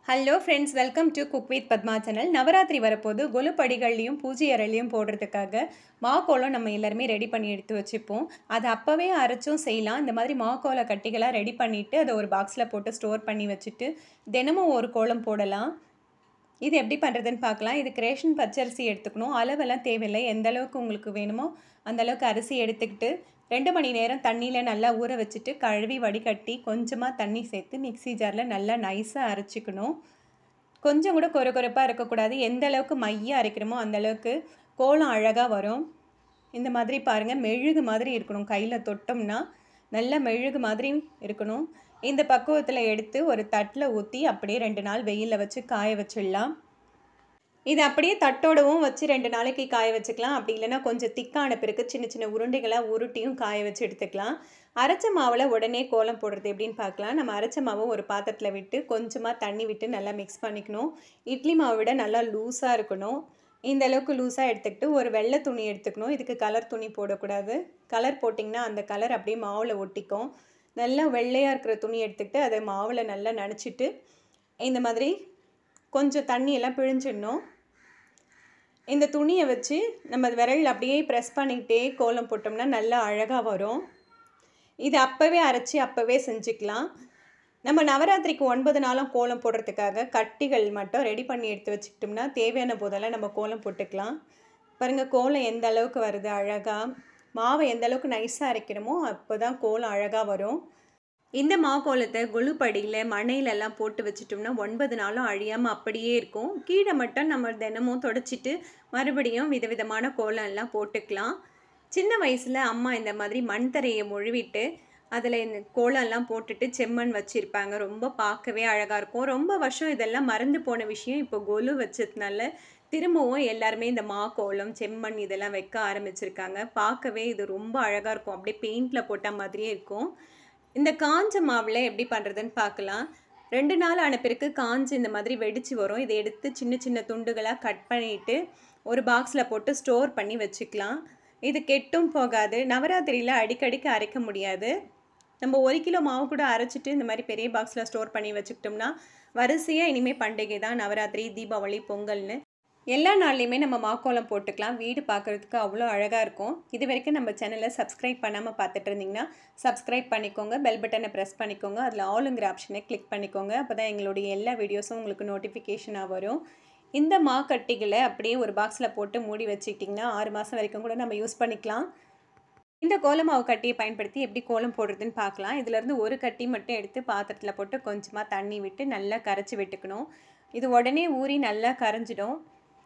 Hello friends, welcome to cook with Padma channel. Navaratri வரப்போது கொலு படிகள்லையும் பூஜை அறையிலையும் போடுறதுக்காக மாக்கோலம் நம்ம எல்லாருமே ரெடி பண்ணி எடுத்து வச்சுப்போம். அதை அப்போவே அரைச்சும் செய்யலாம். இந்த மாதிரி மாக்கோல கட்டிகளாக ரெடி பண்ணிவிட்டு அதை ஒரு பாக்ஸில் போட்டு ஸ்டோர் பண்ணி வச்சுட்டு தினமும் ஒரு கோலம் போடலாம். இது எப்படி பண்ணுறதுன்னு பார்க்கலாம். இதுக்கு ரேஷன் பச்சரிசி எடுத்துக்கணும். அளவெல்லாம் தேவையில்லை. எந்த அளவுக்கு உங்களுக்கு வேணுமோ அந்தளவுக்கு அரிசி எடுத்துக்கிட்டு 2 மணி நேரம் தண்ணியில் நல்லா ஊற வச்சுட்டு கழுவி வடிகட்டி கொஞ்சமாக தண்ணி சேர்த்து மிக்ஸி ஜாரில் நல்லா நைஸாக அரைச்சிக்கணும். கொஞ்சம் கூட கொரகொரப்பாக இருக்கக்கூடாது. எந்த அளவுக்கு மையாக அரைக்கிறோமோ அந்தளவுக்கு கோலம் அழகாக வரும். இந்த மாதிரி பாருங்கள், மெழுகு மாதிரி இருக்கணும். கையில் தொட்டோம்னா நல்லா மெழுகு மாதிரி இருக்கணும். இந்த பக்குவத்தில் எடுத்து ஒரு தட்டில் ஊற்றி அப்படியே 2 நாள் வெயிலில் வச்சு காய வச்சிடலாம். இது அப்படியே தட்டோடவும் வச்சு 2 நாளைக்கு காய வச்சுக்கலாம். அப்படி இல்லைன்னா கொஞ்சம் திக்கான பிறகு சின்ன சின்ன உருண்டைகளாக உருட்டியும் காய வச்சு எடுத்துக்கலாம். அரைச்ச மாவில் உடனே கோலம் போடுறது எப்படின்னு பார்க்கலாம். நம்ம அரைச்ச மாவை ஒரு பாத்திரத்தில் விட்டு கொஞ்சமாக தண்ணி விட்டு நல்லா மிக்ஸ் பண்ணிக்கணும். இட்லி மாவை விட நல்லா லூஸாக இருக்கணும். இந்த அளவுக்கு லூஸாக எடுத்துக்கிட்டு ஒரு வெள்ளை துணி எடுத்துக்கணும். இதுக்கு கலர் துணி போடக்கூடாது. கலர் போட்டிங்கன்னா அந்த கலர் அப்படியே மாவில் ஒட்டிக்கும். நல்லா வெள்ளையாக இருக்கிற துணி எடுத்துக்கிட்டு அதை மாவில் நல்லா நனைச்சிட்டு இந்த மாதிரி கொஞ்சம் தண்ணியெல்லாம் பிழிஞ்சிடணும். இந்த துணியை வச்சு நம்ம விரல் அப்படியே ப்ரெஸ் பண்ணிக்கிட்டே கோலம் போட்டோம்னா நல்லா அழகாக வரும். இது அப்போவே அரைச்சி அப்போவே செஞ்சுக்கலாம். நம்ம நவராத்திரிக்கு 9 நாளும் கோலம் போடுறதுக்காக கட்டிகள் மட்டும் ரெடி பண்ணி எடுத்து வச்சுக்கிட்டோம்னா தேவையான போதெல்லாம் நம்ம கோலம் போட்டுக்கலாம். பாருங்கள், கோலம் எந்த அளவுக்கு வருது அழகாக. மாவை எந்த அளவுக்கு நைஸாக அரைக்கிறோமோ அப்போ தான் கோலம் அழகாக வரும். இந்த மாக்கோலத்தை கொலுப்படியில் மணையிலெல்லாம் போட்டு வச்சிட்டோம்னா 9 நாளும் அழியாமல் அப்படியே இருக்கும். கீழே மட்டும் நம்ம தினமும் தொடச்சிட்டு மறுபடியும் விதவிதமான கோலம் எல்லாம் போட்டுக்கலாம். சின்ன வயசில் அம்மா இந்த மாதிரி மண் தரையை மொழுவிட்டு அதில் இந்த கோலம்லாம் போட்டுட்டு செம்மண் வச்சுருப்பாங்க. ரொம்ப பார்க்கவே அழகாக இருக்கும். ரொம்ப வருஷம் இதெல்லாம் மறந்து போன விஷயம் இப்போ கொலு வச்சதுனால திரும்பவும் எல்லாருமே இந்த மாக்கோலம் செம்மண் இதெல்லாம் வைக்க ஆரம்பிச்சிருக்காங்க. பார்க்கவே இது ரொம்ப அழகாக இருக்கும். அப்படியே பெயிண்டில் போட்ட மாதிரியே இருக்கும். இந்த காஞ்ச மாவில் எப்படி பண்ணுறதுன்னு பார்க்கலாம். 2 நாள் ஆன பிறகு காஞ்சு இந்த மாதிரி வெடிச்சு வரும். இதை எடுத்து சின்ன சின்ன துண்டுகளாக கட் பண்ணிவிட்டு ஒரு பாக்ஸில் போட்டு ஸ்டோர் பண்ணி வச்சுக்கலாம். இது கெட்டும் போகாது. நவராத்திரியில் அடிக்கடிக்கு அரைக்க முடியாது. நம்ம 1 கிலோ மாவு கூட அரைச்சிட்டு இந்த மாதிரி பெரிய பாக்ஸில் ஸ்டோர் பண்ணி வச்சுக்கிட்டோம்னா வரிசையாக இனிமேல் பண்டிகை தான் நவராத்திரி, தீபாவளி, பொங்கல்னு எல்லா நாள்லையுமே நம்ம மாக்கோலம் போட்டுக்கலாம். வீடு பார்க்குறதுக்கு அவ்வளோ அழகாக இருக்கும். இது வரைக்கும் நம்ம சேனலை சப்ஸ்கிரைப் பண்ணாமல் பார்த்துட்டு இருந்தீங்கன்னா சப்ஸ்கிரைப் பண்ணிக்கோங்க. பெல் பட்டனை ப்ரெஸ் பண்ணிக்கோங்க. அதில் ஆளுங்கிற ஆப்ஷனை கிளிக் பண்ணிக்கோங்க. அப்போ தான் எங்களுடைய எல்லா வீடியோஸும் உங்களுக்கு நோட்டிஃபிகேஷனாக வரும். இந்த மாக்கட்டிகளை அப்படியே ஒரு பாக்ஸில் போட்டு மூடி வச்சுக்கிட்டிங்கன்னா 6 மாதம் வரைக்கும் கூட நம்ம யூஸ் பண்ணிக்கலாம். இந்த கோலமாவு கட்டியை பயன்படுத்தி எப்படி கோலம் போடுறதுன்னு பார்க்கலாம். இதிலேருந்து ஒரு கட்டி மட்டும் எடுத்து பாத்திரத்தில் போட்டு கொஞ்சமாக தண்ணி விட்டு நல்லா கரைச்சி விட்டுக்கணும். இது உடனே ஊறி நல்லா கரைஞ்சிடும்.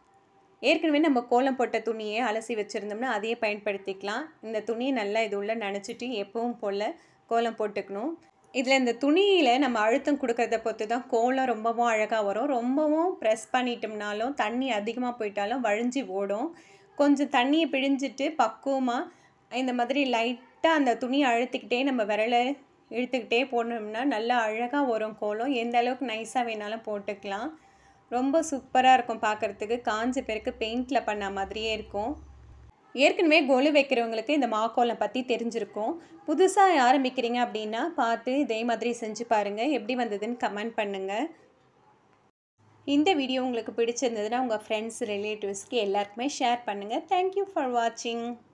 ஏற்கனவே நம்ம கோலம் போட்ட துணியை அலசி வச்சுருந்தோம்னா அதையே பயன்படுத்திக்கலாம். இந்த துணியை நல்லா இது உள்ள நனைச்சிட்டு எப்பவும் போல் கோலம் போட்டுக்கணும். இதில் இந்த துணியில் நம்ம அழுத்தம் கொடுக்கறத பொறுத்து தான் கோலம் ரொம்பவும் அழகாக வரும். ரொம்பவும் ப்ரெஸ் பண்ணிட்டோம்னாலும் தண்ணி அதிகமாக போயிட்டாலும் வழிஞ்சி ஓடும். கொஞ்சம் தண்ணியை பிழிஞ்சிட்டு பக்குவமாக இந்த மாதிரி லைட்டாக அந்த துணியை அழுத்திக்கிட்டே நம்ம விரலை இழுத்துக்கிட்டே போனோம்னா நல்லா அழகாக வரும் கோலம். எந்த அளவுக்கு நைஸாக வேணாலும் போட்டுக்கலாம். ரொம்ப சூப்பராக இருக்கும் பார்க்குறதுக்கு. காஞ்ச பிறகு பெயிண்டில் பண்ண மாதிரியே இருக்கும். ஏற்கனவே கொலு வைக்கிறவங்களுக்கு இந்த மாக்கோலம் பற்றி தெரிஞ்சிருக்கும். புதுசாக ஆரம்பிக்கிறீங்க அப்படின்னா பார்த்து இதே மாதிரி செஞ்சு பாருங்கள். எப்படி வந்ததுன்னு கமெண்ட் பண்ணுங்கள். இந்த வீடியோ உங்களுக்கு பிடிச்சிருந்ததுன்னா உங்கள் ஃப்ரெண்ட்ஸ், ரிலேட்டிவ்ஸ்க்கு எல்லாருக்குமே ஷேர் பண்ணுங்கள். தேங்க்யூ ஃபார் வாட்சிங்.